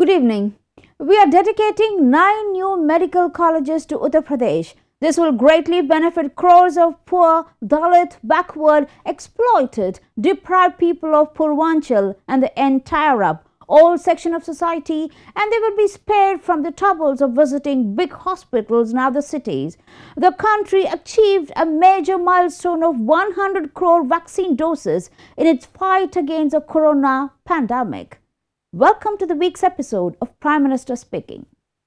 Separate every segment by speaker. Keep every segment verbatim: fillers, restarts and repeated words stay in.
Speaker 1: Good evening. We are dedicating nine new medical colleges to Uttar Pradesh. This will greatly benefit crores of poor, Dalit, backward, exploited, deprived people of Purvanchal and the entire all section of society, and they will be spared from the troubles of visiting big hospitals in other cities. The country achieved a major milestone of one hundred crore vaccine doses in its fight against the corona pandemic. Welcome to the week's episode of Prime Minister Speaking.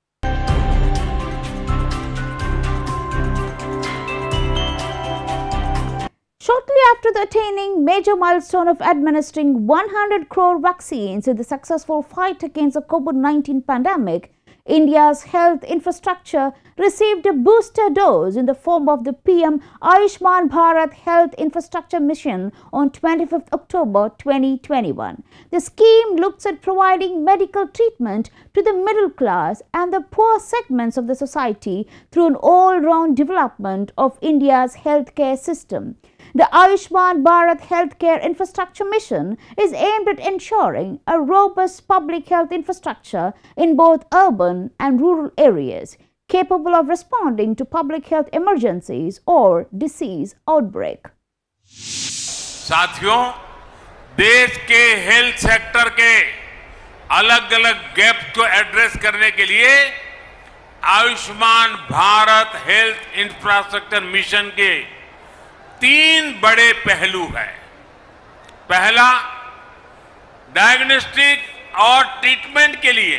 Speaker 1: Shortly after the attaining major milestone of administering one hundred crore vaccines in the successful fight against the COVID nineteen pandemic, India's health infrastructure received a booster dose in the form of the P M Ayushman Bharat Health Infrastructure Mission on twenty-fifth October twenty twenty-one. The scheme looks at providing medical treatment to the middle class and the poor segments of the society through an all-round development of India's healthcare system. The Ayushman Bharat Healthcare Infrastructure Mission is aimed at ensuring a robust public health infrastructure in both urban and rural areas, capable of responding to public health emergencies or disease outbreak.
Speaker 2: साथियों, देश के health sector के अलग-अलग gap को address करने के लिए Ayushman Bharat health infrastructure mission के तीन बड़े पहलू हैं। पहला, डायग्नोस्टिक और ट्रीटमेंट के लिए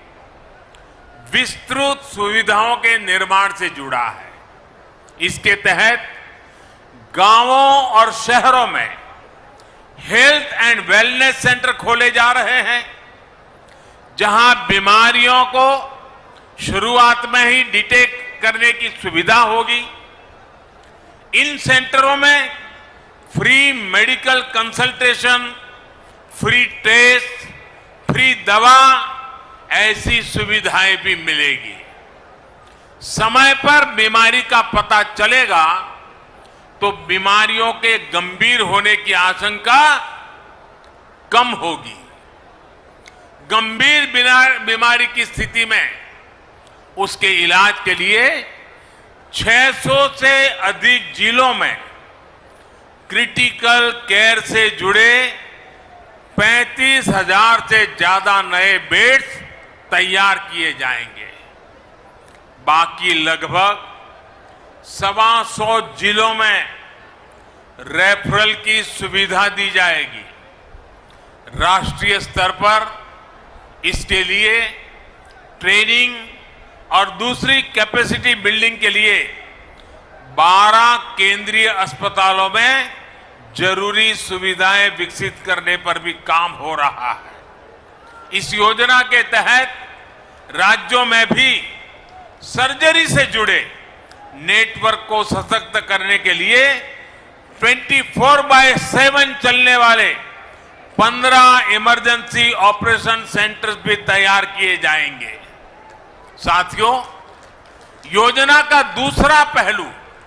Speaker 2: विस्तृत सुविधाओं के निर्माण से जुड़ा है। इसके तहत गांवों और शहरों में हेल्थ एंड वेलनेस सेंटर खोले जा रहे हैं, जहां बीमारियों को शुरुआत में ही डिटेक्ट करने की सुविधा होगी। इन सेंटरों में free medical consultation, free test, free दवा ऐसी सुविधाएं भी मिलेगी। समय पर बीमारी का पता चलेगा तो बीमारियों के गंभीर होने की आशंका कम होगी। गंभीर बीमारी की स्थिति में उसके इलाज के लिए छह सौ से अधिक जिलों में क्रिटिकल केयर से जुड़े पैंतीस हजार से ज्यादा नए बेड्स तैयार किए जाएंगे। बाकी लगभग सवा सौ जिलों में रेफरल की सुविधा दी जाएगी। राष्ट्रीय स्तर पर इसके लिए ट्रेनिंग और दूसरी कैपेसिटी बिल्डिंग के लिए बारह केंद्रीय अस्पतालों में जरूरी सुविधाएं विकसित करने पर भी काम हो रहा है। इस योजना के तहत राज्यों में भी सर्जरी से जुड़े नेटवर्क को सशक्त करने के लिए चौबीस बाय सात चलने वाले पंद्रह इमरजेंसी ऑपरेशन सेंटर्स भी तैयार किए जाएंगे। साथियों, योजना का दूसरा पहलू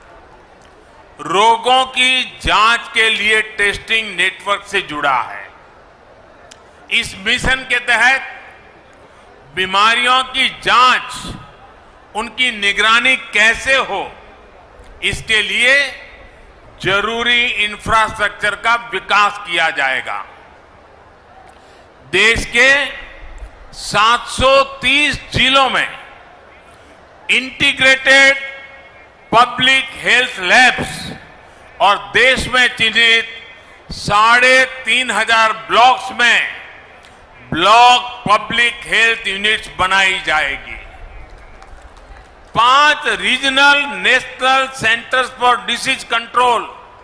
Speaker 2: रोगों की जांच के लिए टेस्टिंग नेटवर्क से जुड़ा है। इस मिशन के तहत बीमारियों की जांच, उनकी निगरानी कैसे हो, इसके लिए जरूरी इंफ्रास्ट्रक्चर का विकास किया जाएगा। देश के सात सौ तीस जिलों में इंटीग्रेटेड पब्लिक हेल्थ लैब्स और देश में चिन्हित साढ़े तीन हजार ब्लॉक्स में ब्लॉक पब्लिक हेल्थ यूनिट्स बनाई जाएगी। पांच regional national centres for disease control,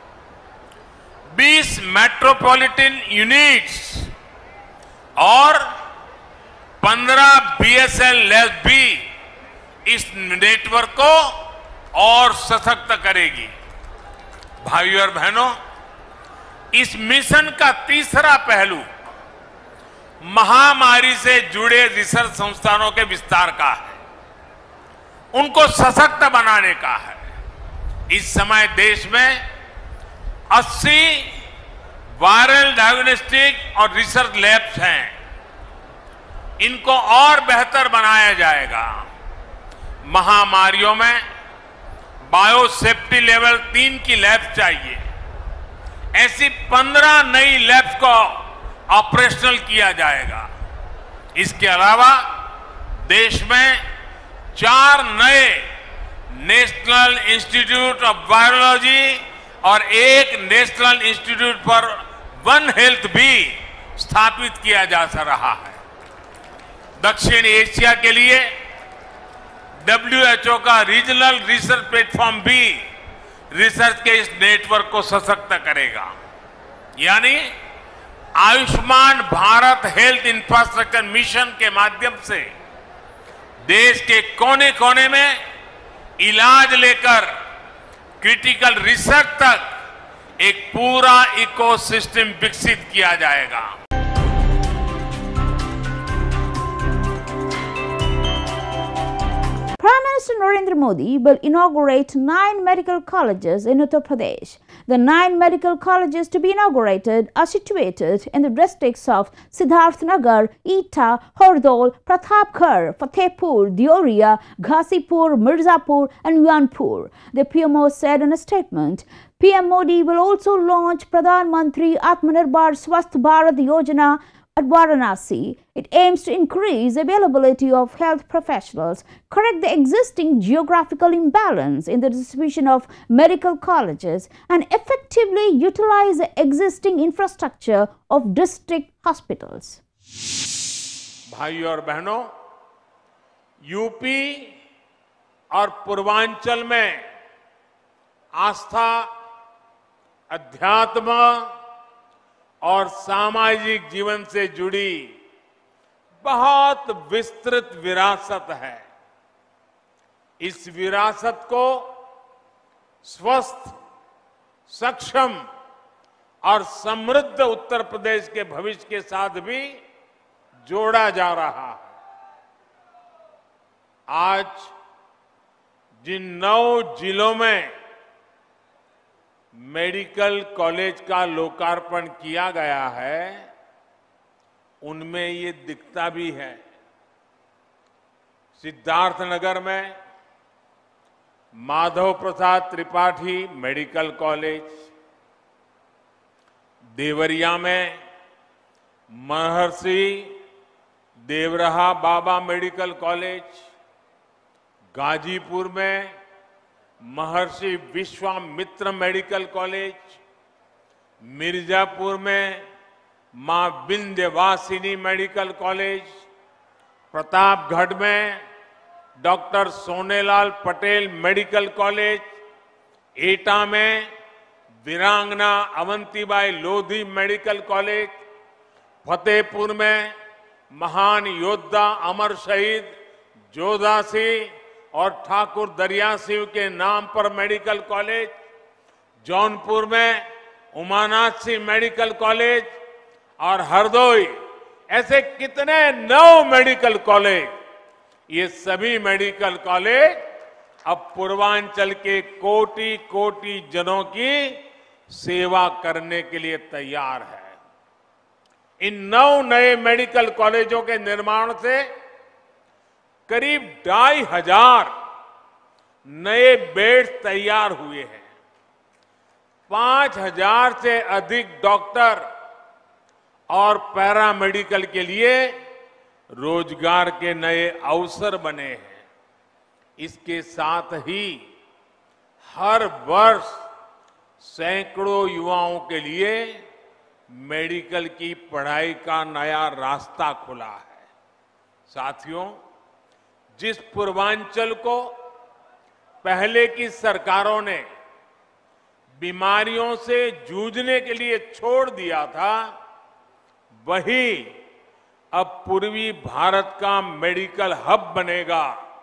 Speaker 2: बीस मेट्रोपॉलिटन यूनिट्स और पंद्रह बीएसएल लैब भी इस नेटवर्क को और सशक्त करेगी। भाइयों और बहनों, इस मिशन का तीसरा पहलू महामारी से जुड़े रिसर्च संस्थानों के विस्तार का है, उनको सशक्त बनाने का है। इस समय देश में अस्सी वायरल डायग्नोस्टिक और रिसर्च लैब्स हैं। इनको और बेहतर बनाया जाएगा। महामारियों में बायोसेफ्टी लेवल तीन की लैब चाहिए। ऐसी पंद्रह नई लैब्स को ऑपरेशनल किया जाएगा। इसके अलावा देश में चार नए नेशनल इंस्टीट्यूट ऑफ वायरोलॉजी और एक national institute for one health भी स्थापित किया जा रहा है। दक्षिण एशिया के लिए डब्ल्यू एच ओ का रीजनल रिसर्च प्लेटफॉर्म भी रिसर्च के इस नेटवर्क को सशक्त करेगा। यानी Ayushman Bharat health infrastructure mission के माध्यम से देश के कोने कोने में इलाज लेकर क्रिटिकल रिसर्च तक एक पूरा इकोसिस्टम विकसित किया जाएगा।
Speaker 1: Prime Minister Narendra Modi will inaugurate nine medical colleges in Uttar Pradesh. The nine medical colleges to be inaugurated are situated in the districts of Siddharthnagar, Etah, Hardoi, Pratapgarh, Fatehpur, Deoria, Ghazipur, Mirzapur and Vianpur. The P M O said in a statement. P M Modi will also launch Pradhan Mantri Atmanirbhar Swasth Bharat Yojana at Varanasi. It aims to increase availability of health professionals, correct the existing geographical imbalance in the distribution of medical colleges, and effectively utilize the existing infrastructure of district hospitals.
Speaker 2: भाइयों और बहनों, UP और पूर्वांचल में आस्था, अध्यात्म और सामाजिक जीवन से जुड़ी बहुत विस्तृत विरासत है। इस विरासत को स्वस्थ, सक्षम और समृद्ध उत्तर प्रदेश के भविष्य के साथ भी जोड़ा जा रहा है। आज जिन नौ जिलों में मेडिकल कॉलेज का लोकार्पण किया गया है, उनमें ये दिखता भी है। सिद्धार्थनगर में माधव प्रसाद त्रिपाठी मेडिकल कॉलेज, देवरिया में महर्षि देवरहा बाबा मेडिकल कॉलेज, गाजीपुर में महर्षि विश्वामित्र मेडिकल कॉलेज, मिर्जापुर में मां विंध्यवासिनी मेडिकल कॉलेज, प्रतापगढ़ में doctor Sonelal Patel medical college, Etah में वीरांगना अवंतीबाई लोधी मेडिकल कॉलेज, फतेहपुर में महान योद्धा अमर शहीद जोधा सिंह और ठाकुर दरिया सिंह के नाम पर मेडिकल कॉलेज, जौनपुर में उमानाथ सिंह मेडिकल कॉलेज और हरदोई, ऐसे कितने नौ मेडिकल कॉलेज। ये सभी मेडिकल कॉलेज अब पूर्वांचल के कोटि कोटि जनों की सेवा करने के लिए तैयार है। इन नौ नए मेडिकल कॉलेजों के निर्माण से करीब ढाई हजार नए बेड तैयार हुए हैं। पांच हजार से अधिक डॉक्टर और पैरामेडिकल के लिए रोजगार के नए अवसर बने हैं। इसके साथ ही हर वर्ष सैकड़ों युवाओं के लिए मेडिकल की पढ़ाई का नया रास्ता खुला है। साथियों, जिस पूर्वांचल को पहले की सरकारों ने बीमारियों से जूझने के लिए छोड़ दिया था, वही अब पूर्वी भारत का मेडिकल हब बनेगा।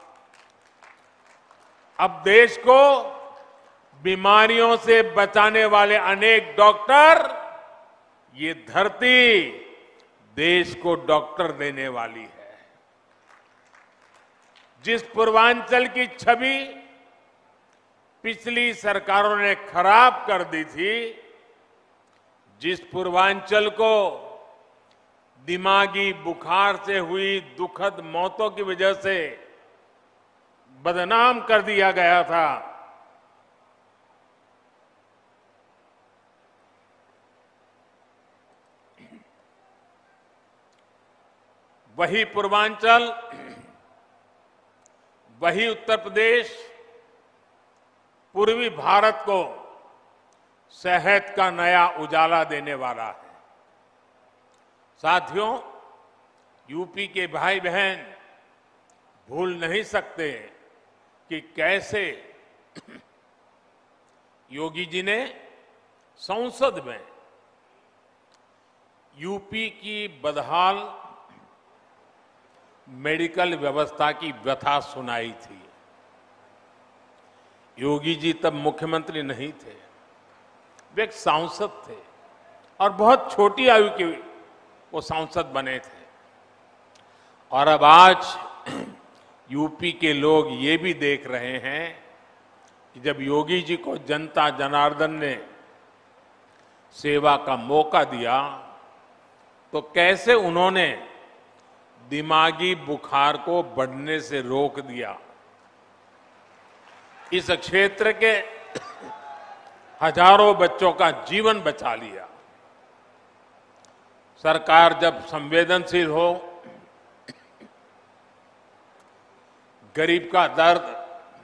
Speaker 2: अब देश को बीमारियों से बचाने वाले अनेक डॉक्टर, ये धरती देश को डॉक्टर देने वाली है। जिस पूर्वांचल की छवि पिछली सरकारों ने खराब कर दी थी, जिस पूर्वांचल को दिमागी बुखार से हुई दुखद मौतों की वजह से बदनाम कर दिया गया था, वही पूर्वांचल, वही उत्तर प्रदेश पूर्वी भारत को सेहत का नया उजाला देने वाला है। साथियों, यूपी के भाई बहन भूल नहीं सकते कि कैसे योगी जी ने संसद में यूपी की बदहाल मेडिकल व्यवस्था की व्यथा सुनाई थी। योगी जी तब मुख्यमंत्री नहीं थे, वे एक सांसद थे और बहुत छोटी आयु के वो सांसद बने थे। और अब आज यूपी के लोग ये भी देख रहे हैं कि जब योगी जी को जनता जनार्दन ने सेवा का मौका दिया तो कैसे उन्होंने दिमागी बुखार को बढ़ने से रोक दिया। इस क्षेत्र के हजारों बच्चों का जीवन बचा लिया। सरकार जब संवेदनशील हो, गरीब का दर्द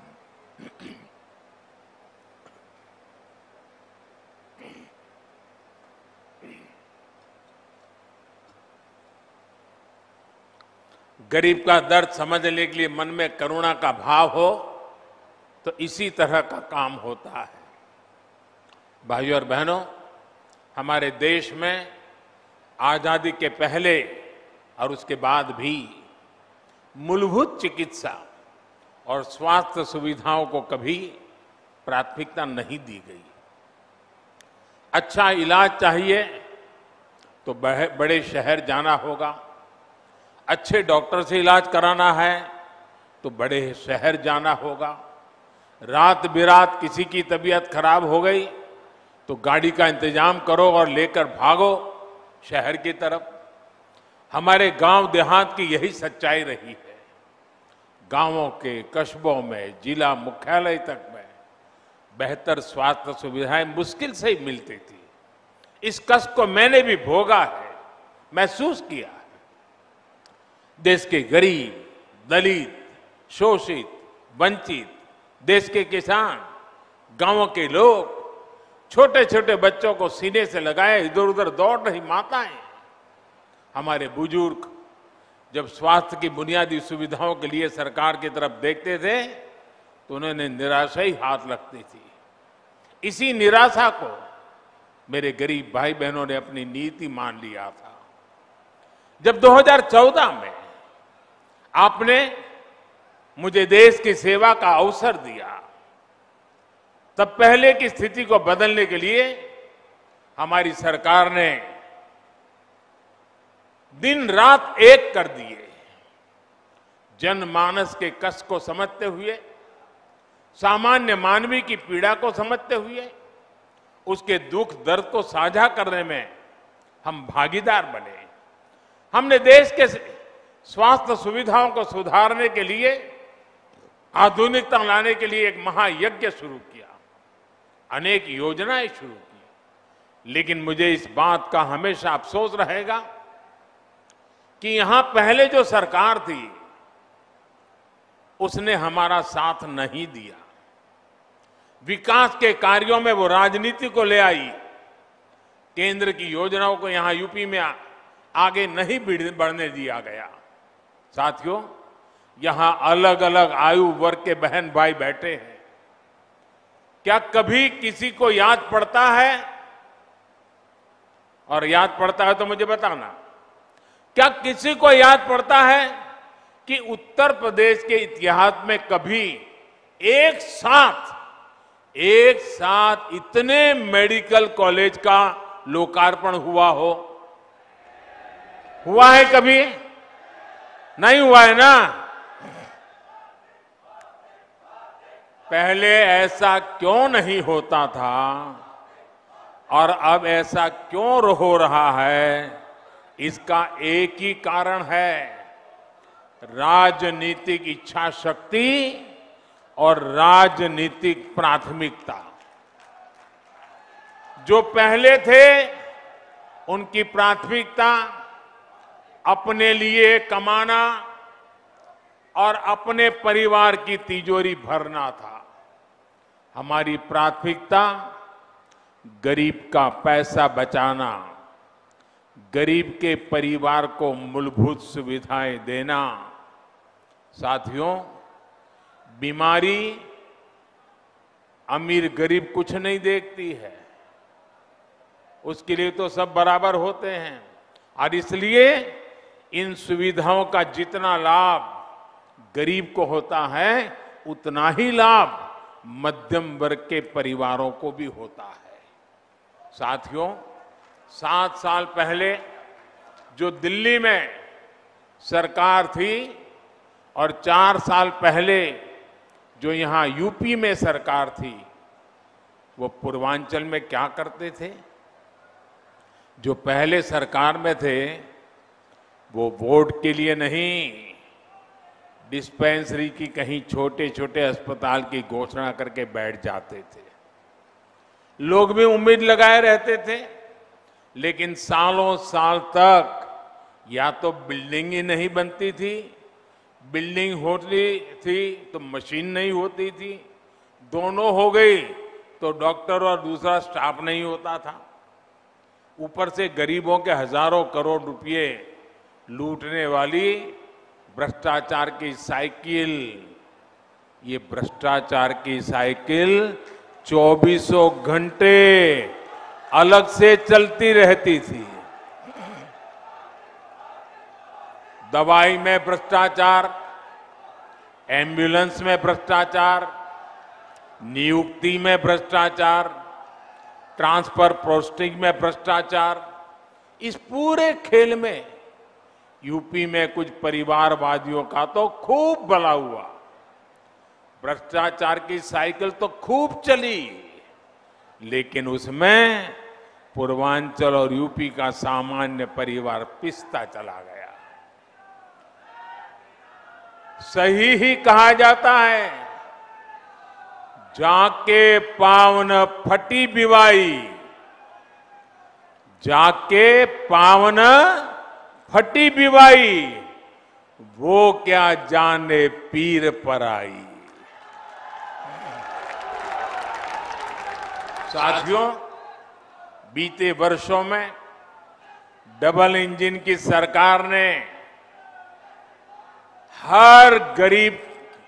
Speaker 2: गरीब का दर्द समझने के लिए मन में करुणा का भाव हो तो इसी तरह का काम होता है। भाइयों और बहनों, हमारे देश में आजादी के पहले और उसके बाद भी मूलभूत चिकित्सा और स्वास्थ्य सुविधाओं को कभी प्राथमिकता नहीं दी गई। अच्छा इलाज चाहिए तो बड़े शहर जाना होगा, अच्छे डॉक्टर से इलाज कराना है तो बड़े शहर जाना होगा। रात बिरात किसी की तबीयत खराब हो गई तो गाड़ी का इंतजाम करो और लेकर भागो शहर की तरफ। हमारे गांव देहात की यही सच्चाई रही है। गांवों के कस्बों में जिला मुख्यालय तक में बेहतर स्वास्थ्य सुविधाएं मुश्किल से ही मिलती थी। इस कष्ट को मैंने भी भोगा है, महसूस किया है। देश के गरीब, दलित, शोषित, वंचित, देश के किसान, गांवों के लोग, छोटे छोटे बच्चों को सीने से लगाए इधर उधर दौड़ रही माताएं, हमारे बुजुर्ग जब स्वास्थ्य की बुनियादी सुविधाओं के लिए सरकार की तरफ देखते थे तो उन्होंने निराशा ही हाथ लगती थी। इसी निराशा को मेरे गरीब भाई बहनों ने अपनी नीति मान लिया था। जब दो हज़ार चौदह में आपने मुझे देश की सेवा का अवसर दिया, तब पहले की स्थिति को बदलने के लिए हमारी सरकार ने दिन रात एक कर दिए। जनमानस के कष्ट को समझते हुए, सामान्य मानवी की पीड़ा को समझते हुए, उसके दुख दर्द को साझा करने में हम भागीदार बने। हमने देश के स्वास्थ्य सुविधाओं को सुधारने के लिए, आधुनिकता लाने के लिए एक महायज्ञ शुरू किया, अनेक योजनाएं शुरू की। लेकिन मुझे इस बात का हमेशा अफसोस रहेगा कि यहां पहले जो सरकार थी उसने हमारा साथ नहीं दिया। विकास के कार्यों में वो राजनीति को ले आई, केंद्र की योजनाओं को यहां यूपी में आगे नहीं बढ़ने दिया गया। साथियों, यहां अलग अलग आयु वर्ग के बहन भाई बैठे हैं। क्या कभी किसी को याद पड़ता है, और याद पड़ता है तो मुझे बताना, क्या किसी को याद पड़ता है कि उत्तर प्रदेश के इतिहास में कभी एक साथ एक साथ इतने मेडिकल कॉलेज का लोकार्पण हुआ हो? हुआ है कभी? नहीं हुआ है ना। पहले ऐसा क्यों नहीं होता था और अब ऐसा क्यों हो रहा है? इसका एक ही कारण है, राजनीतिक इच्छा शक्ति और राजनीतिक प्राथमिकता। जो पहले थे उनकी प्राथमिकता अपने लिए कमाना और अपने परिवार की तिजोरी भरना था। हमारी प्राथमिकता गरीब का पैसा बचाना, गरीब के परिवार को मूलभूत सुविधाएं देना। साथियों, बीमारी अमीर गरीब कुछ नहीं देखती है, उसके लिए तो सब बराबर होते हैं। और इसलिए इन सुविधाओं का जितना लाभ गरीब को होता है, उतना ही लाभ मध्यम वर्ग के परिवारों को भी होता है। साथियों, सात साल पहले जो दिल्ली में सरकार थी और चार साल पहले जो यहाँ यूपी में सरकार थी, वो पूर्वांचल में क्या करते थे? जो पहले सरकार में थे वो वोट के लिए नहीं, डिस्पेंसरी की कहीं छोटे छोटे अस्पताल की घोषणा करके बैठ जाते थे। लोग भी उम्मीद लगाए रहते थे, लेकिन सालों साल तक या तो बिल्डिंग ही नहीं बनती थी, बिल्डिंग होती थी तो मशीन नहीं होती थी, दोनों हो गई तो डॉक्टर और दूसरा स्टाफ नहीं होता था। ऊपर से गरीबों के हजारों करोड़ रुपए लूटने वाली भ्रष्टाचार की साइकिल, ये भ्रष्टाचार की साइकिल चौबीसों घंटे अलग से चलती रहती थी। दवाई में भ्रष्टाचार, एम्बुलेंस में भ्रष्टाचार, नियुक्ति में भ्रष्टाचार, ट्रांसफर पोस्टिंग में भ्रष्टाचार। इस पूरे खेल में यूपी में कुछ परिवारवादियों का तो खूब भला हुआ। भ्रष्टाचार की साइकिल तो खूब चली, लेकिन उसमें पूर्वांचल और यूपी का सामान्य परिवार पिसता चला गया। सही ही कहा जाता है, जाके पावन फटी बिवाई, जाके पावन फटी बिवाई, वो क्या जाने पीर पर आई। साथियों, बीते वर्षों में डबल इंजन की सरकार ने हर गरीब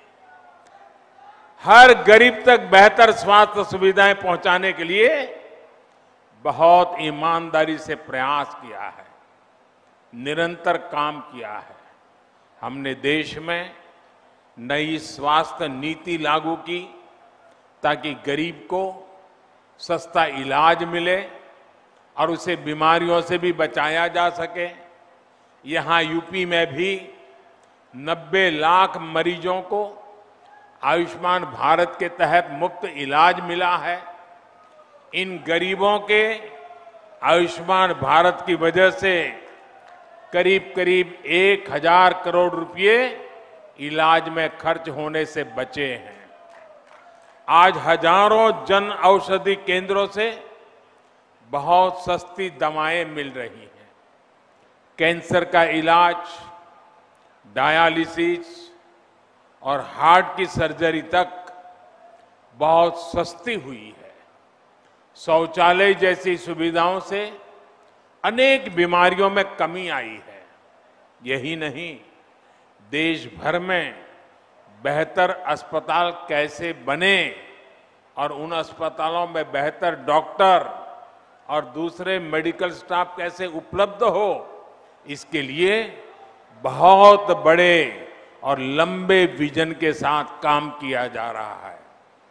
Speaker 2: हर गरीब तक बेहतर स्वास्थ्य सुविधाएं पहुंचाने के लिए बहुत ईमानदारी से प्रयास किया है, निरंतर काम किया है। हमने देश में नई स्वास्थ्य नीति लागू की ताकि गरीब को सस्ता इलाज मिले और उसे बीमारियों से भी बचाया जा सके। यहाँ यूपी में भी नब्बे लाख मरीजों को आयुष्मान भारत के तहत मुफ्त इलाज मिला है। इन गरीबों के आयुष्मान भारत की वजह से करीब करीब एक हजार करोड़ रुपए इलाज में खर्च होने से बचे हैं। आज हजारों जन औषधि केंद्रों से बहुत सस्ती दवाएं मिल रही हैं। कैंसर का इलाज, डायलिसिस और हार्ट की सर्जरी तक बहुत सस्ती हुई है। शौचालय जैसी सुविधाओं से अनेक बीमारियों में कमी आई है। यही नहीं, देश भर में बेहतर अस्पताल कैसे बने और उन अस्पतालों में बेहतर डॉक्टर और दूसरे मेडिकल स्टाफ कैसे उपलब्ध हो, इसके लिए बहुत बड़े और लंबे विजन के साथ काम किया जा रहा है।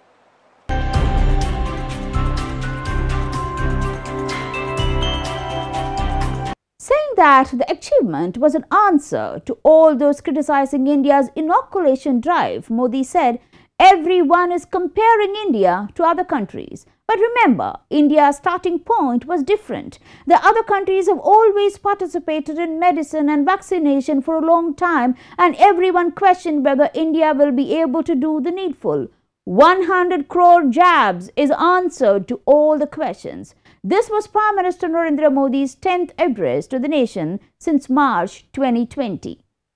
Speaker 1: Saying that the achievement was an answer to all those criticizing India's inoculation drive, Modi said everyone is comparing India to other countries, But remember, India's starting point was different. The other countries have always participated in medicine and vaccination for a long time, and everyone questioned whether India will be able to do the needful. one hundred crore jabs is answered to all the questions. This was Prime Minister Narendra Modi's tenth address to the nation since March twenty twenty.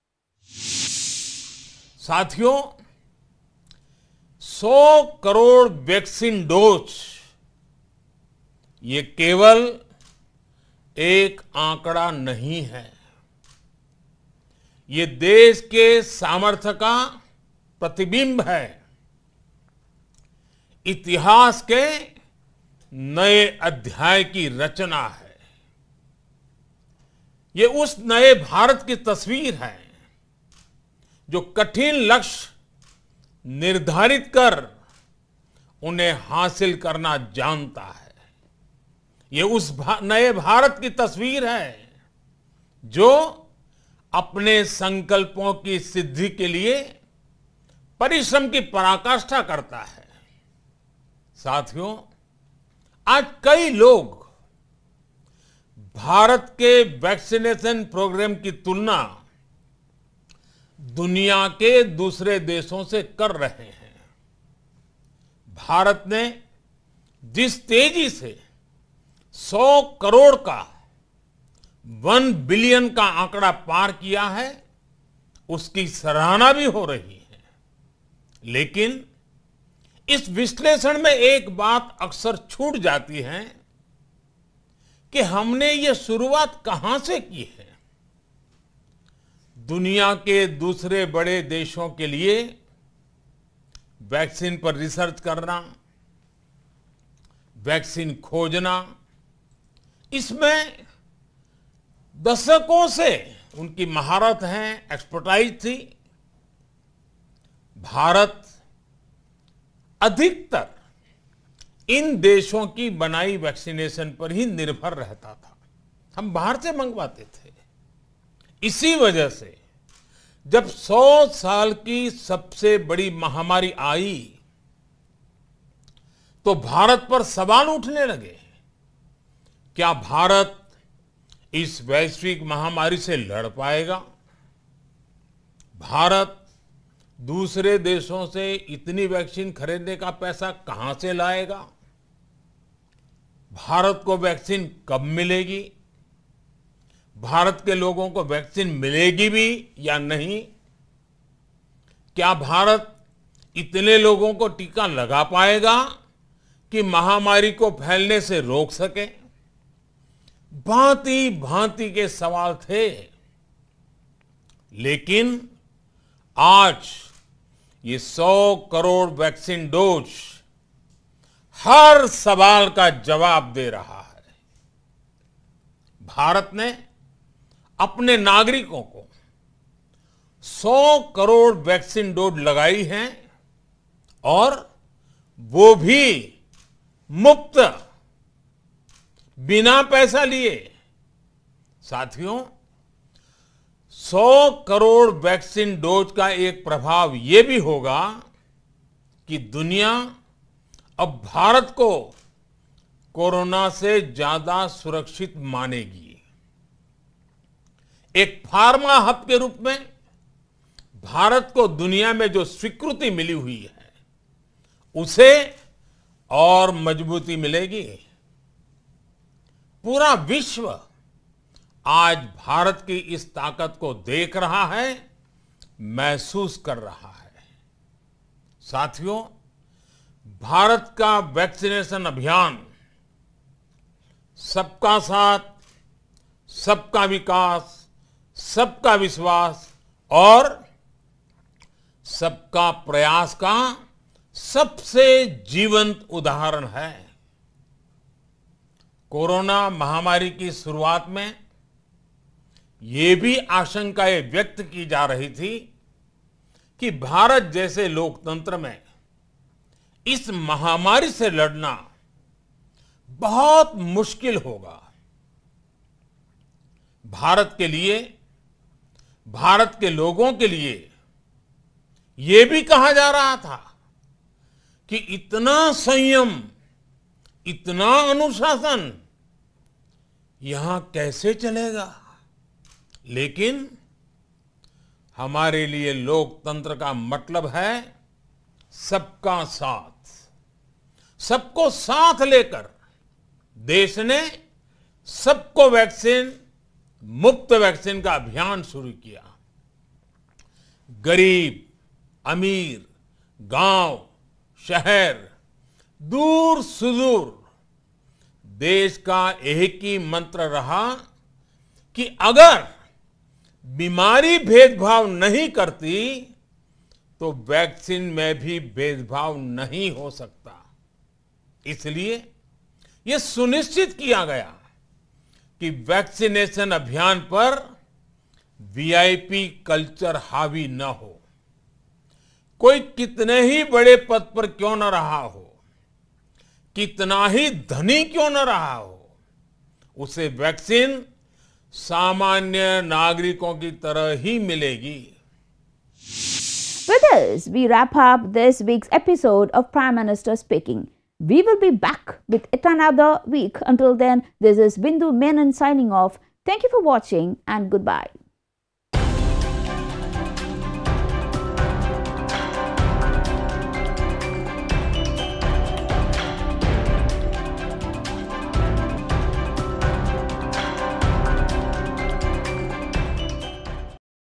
Speaker 3: साथियों, सौ crore vaccine dose ये केवल एक आंकड़ा नहीं है, ये देश के सामर्थ्य का प्रतिबिंब है, इतिहास के नए अध्याय की रचना है। ये उस नए भारत की तस्वीर है जो कठिन लक्ष्य निर्धारित कर उन्हें हासिल करना जानता है। ये उस भा, नए भारत की तस्वीर है जो अपने संकल्पों की सिद्धि के लिए परिश्रम की पराकाष्ठा करता है। साथियों, आज कई लोग भारत के वैक्सीनेशन प्रोग्राम की तुलना दुनिया के दूसरे देशों से कर रहे हैं। भारत ने जिस तेजी से सौ करोड़ का वन बिलियन का आंकड़ा पार किया है, उसकी सराहना भी हो रही है। लेकिन इस विश्लेषण में एक बात अक्सर छूट जाती है कि हमने ये शुरुआत कहां से की है। दुनिया के दूसरे बड़े देशों के लिए वैक्सीन पर रिसर्च करना, वैक्सीन खोजना, इसमें दशकों से उनकी महारत है, एक्सपर्टाइज थी। भारत अधिकतर इन देशों की बनाई वैक्सीनेशन पर ही निर्भर रहता था। हम बाहर से मंगवाते थे। इसी वजह से जब सौ साल की सबसे बड़ी महामारी आई तो भारत पर सवाल उठने लगे। क्या भारत इस वैश्विक महामारी से लड़ पाएगा? भारत दूसरे देशों से इतनी वैक्सीन खरीदने का पैसा कहां से लाएगा? भारत को वैक्सीन कब मिलेगी? भारत के लोगों को वैक्सीन मिलेगी भी या नहीं? क्या भारत इतने लोगों को टीका लगा पाएगा कि महामारी को फैलने से रोक सके? भांति भांति के सवाल थे। लेकिन आज ये सौ करोड़ वैक्सीन डोज हर सवाल का जवाब दे रहा है। भारत ने अपने नागरिकों को सौ करोड़ वैक्सीन डोज लगाई हैं और वो भी मुफ्त, बिना पैसा लिए। साथियों, सौ करोड़ वैक्सीन डोज का एक प्रभाव यह भी होगा कि दुनिया अब भारत को कोरोना से ज्यादा सुरक्षित मानेगी। एक फार्मा हब के रूप में भारत को दुनिया में जो स्वीकृति मिली हुई है, उसे और मजबूती मिलेगी। पूरा विश्व आज भारत की इस ताकत को देख रहा है, महसूस कर रहा है। साथियों, भारत का वैक्सीनेशन अभियान सबका साथ, सबका विकास, सबका विश्वास और सबका प्रयास का सबसे जीवंत उदाहरण है। कोरोना महामारी की शुरुआत में ये भी आशंकाएं व्यक्त की जा रही थी कि भारत जैसे लोकतंत्र में इस महामारी से लड़ना बहुत मुश्किल होगा। भारत के लिए, भारत के लोगों के लिए यह भी कहा जा रहा था कि इतना संयम, इतना अनुशासन यहां कैसे चलेगा? लेकिन हमारे लिए लोकतंत्र का मतलब है सबका साथ। सबको साथ लेकर देश ने सबको वैक्सीन, मुफ्त वैक्सीन का अभियान शुरू किया। गरीब, अमीर, गांव, शहर, दूर सुदूर, देश का एक ही मंत्र रहा कि अगर बीमारी भेदभाव नहीं करती तो वैक्सीन में भी भेदभाव नहीं हो सकता। इसलिए यह सुनिश्चित किया गया कि वैक्सीनेशन अभियान पर वीआईपी कल्चर हावी न हो। कोई कितने ही बड़े पद पर क्यों न रहा हो, कितना ही धनी क्यों न रहा हो, उसे वैक्सीन सामान्य नागरिकों की तरह ही मिलेगी।
Speaker 1: With this, we wrap up this week's episode of Prime Minister Speaking. We will be back with yet another week. Until then, this is Bindu Menon signing off. Thank you for watching and goodbye.